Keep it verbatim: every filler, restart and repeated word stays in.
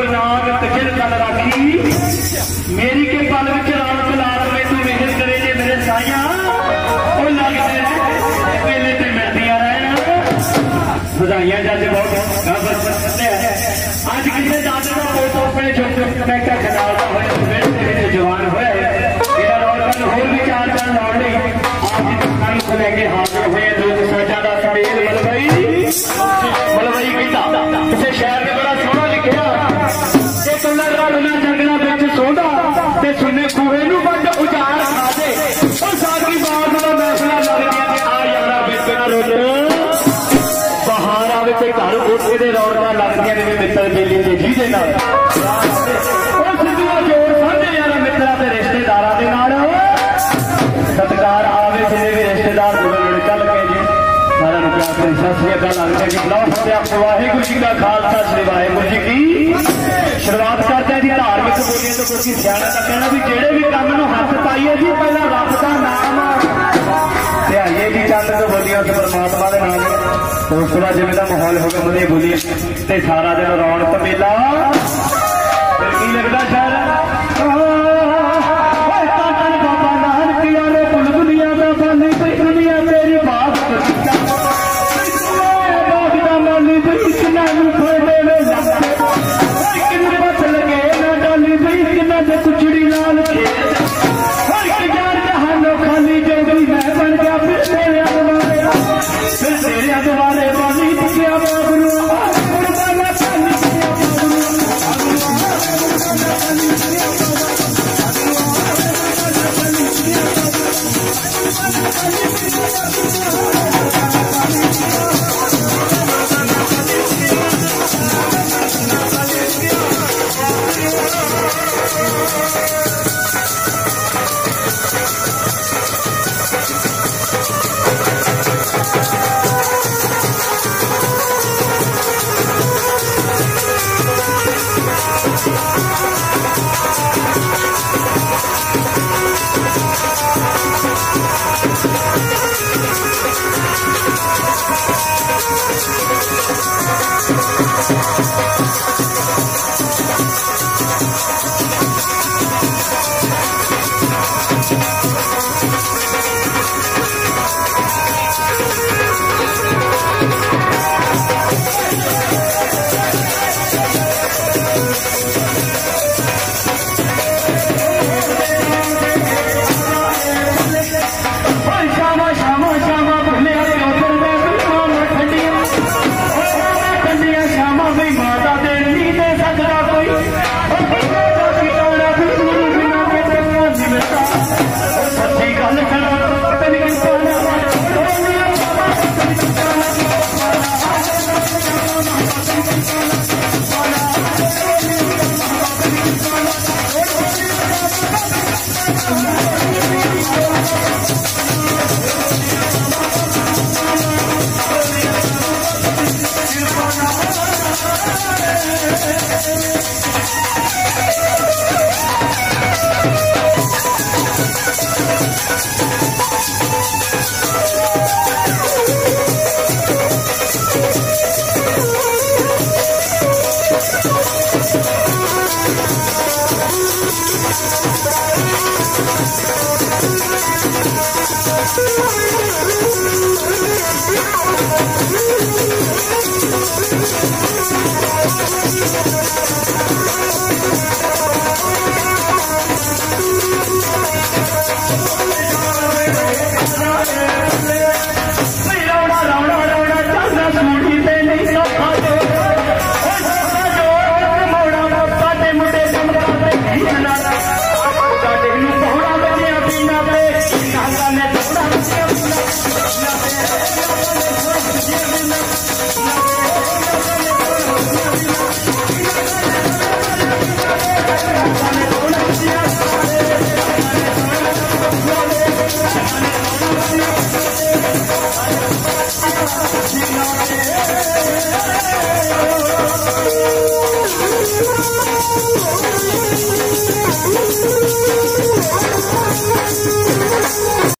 नाग कचर कल राखी मेरी के पल विच रौनक ला रवे तू मेहर करे जे मेरे साइया ओ लगदे वेले ते मिलदियां रहन बधाइयां जज बहुत अज किसी दादे का पोत अपने छोटे कनेक्टर खिलाड़ता होया जवान होया इहदा रौनक होर भी चार चार लाउण लई आज की दुकान को लेके हाजिर हुए लोग साजा दा समेल मलवई मलवई कीता किसी शहर में बड़ा सोहना लिखिया ते कलर दा बिना जंगला विच सोंदा ते सुन्ने खूहे नूं वंड उजाड़ खा दे ओ साकी बात दा फैसला लग गया ते आ यारा बिच रोट बहार आवे ते घर कोठे दे रौनकां लगदियां ने मित्र बेली दे जी दे नाल ओ सिद्धूआ जोड़ साडे यारा मित्रां ते रिश्तेदारां दे नाल सत्कार आवे जिन्हें भी रिश्तेदार जुड़े चल के जी सारा प्यार करी सत श्री अकाल लगता जी बुलाओ फतेह वाहिगुरू जी का खालसा श्री वाहिगुरू जी की शुरुआत करते हैं जी धार्मिक बोलिए तो कुछ सियाणा का कहना भी जेड़े भी काम नूं हथ पाइए जी पहला रब का नाम ते आइए जी चंद तो बोलिए उस परमात्मा के नाम तो उस बाद जिवें दा माहौल हो गया वधिया बोलिए ते सारा दिन रौनक मेला फिर की लगदा शहर